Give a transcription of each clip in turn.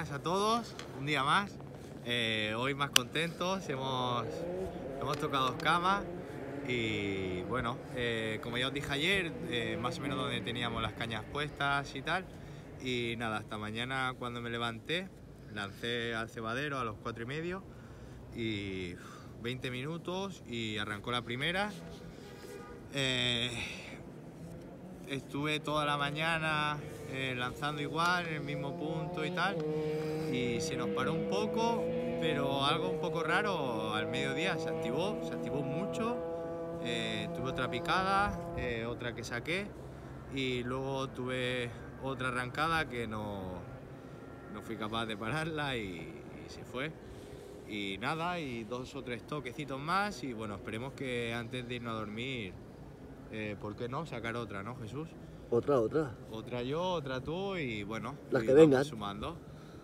buenas a todos, un día más. Hoy más contentos, hemos tocado camas y bueno, como ya os dije ayer, más o menos donde teníamos las cañas puestas y tal. Y nada, hasta mañana cuando me levanté, lancé al cebadero a los 4:30 y 20 minutos y arrancó la primera. Estuve toda la mañana lanzando igual en el mismo punto y tal, y se nos paró un poco, pero algo un poco raro al mediodía se activó mucho. Tuve otra picada, otra que saqué, y luego tuve otra arrancada que no fui capaz de pararla y se fue. Y nada, y 2 o 3 toquecitos más, y bueno, esperemos que antes de irnos a dormir, ¿por qué no sacar otra, no, Jesús? Otra yo, otra tú, y bueno, las que vengan sumando.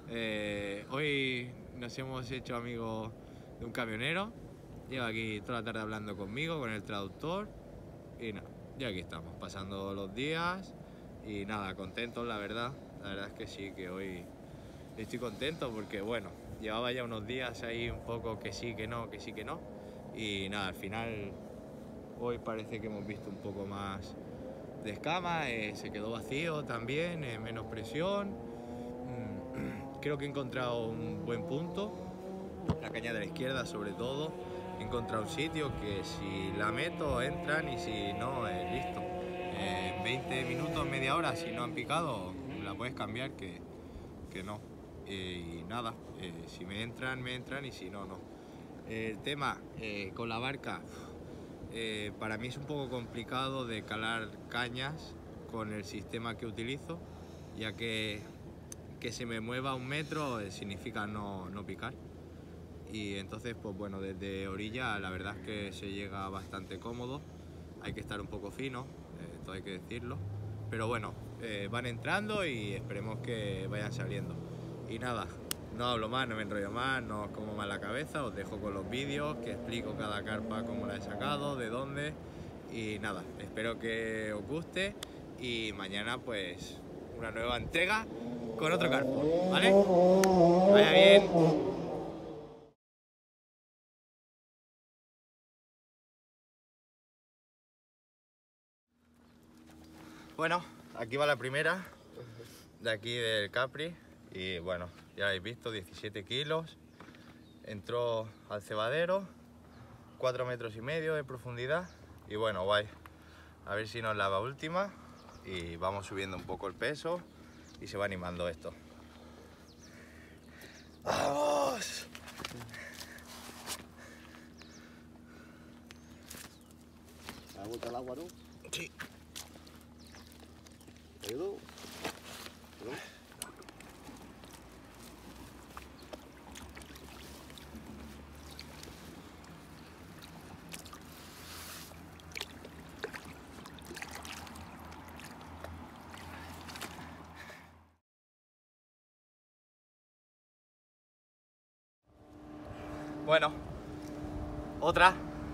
Hoy nos hemos hecho amigos de un camionero, lleva aquí toda la tarde hablando conmigo, con el traductor, y nada, ya aquí estamos, pasando los días, y nada, contentos, la verdad es que sí, que hoy estoy contento porque bueno, llevaba ya unos días ahí un poco que sí, que no, y nada, al final hoy parece que hemos visto un poco más de escama, se quedó vacío también, menos presión. Creo que he encontrado un buen punto, la caña de la izquierda sobre todo. He encontrado un sitio que si la meto entran, y si no, listo. 20 minutos, media hora, si no han picado, la puedes cambiar, que no. Y nada, si me entran, y si no, no. El tema con la barca, para mí es un poco complicado de calar cañas con el sistema que utilizo, ya que se me mueva 1 metro significa no picar. Y entonces, pues bueno, desde orilla la verdad es que se llega bastante cómodo. Hay que estar un poco fino, todo hay que decirlo, pero bueno, van entrando y esperemos que vayan saliendo. Y nada, no hablo más, no me enrollo más, no os como más la cabeza, os dejo con los vídeos que explico cada carpa, cómo la he sacado, de dónde, y nada, espero que os guste, y mañana pues una nueva entrega con otro carpo, ¿vale? Vaya bien. Bueno, aquí va la primera de aquí del Capri, y bueno, ya lo habéis visto, 17 kilos, entró al cebadero, 4,5 metros de profundidad, y bueno, guay, a ver si nos lava última, y vamos subiendo un poco el peso y se va animando esto. ¡Vamos! ¿Te ha botado el agua, no? Sí. ¿Te ayudo? ¿No? Bueno, otra.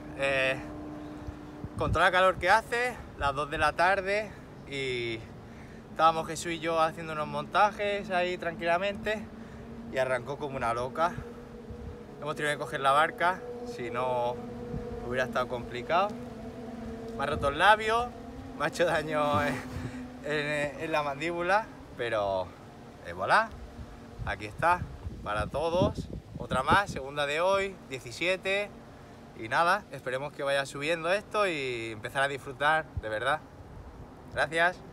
Con toda la calor que hace, las 2 de la tarde, y estábamos Jesús y yo haciendo unos montajes ahí tranquilamente, y arrancó como una loca. Hemos tenido que coger la barca, si no hubiera estado complicado. Me ha roto el labio, me ha hecho daño en la mandíbula, pero voilà, aquí está, para todos. Otra más, segunda de hoy, 17, y nada, esperemos que vaya subiendo esto y empezar a disfrutar de verdad. Gracias.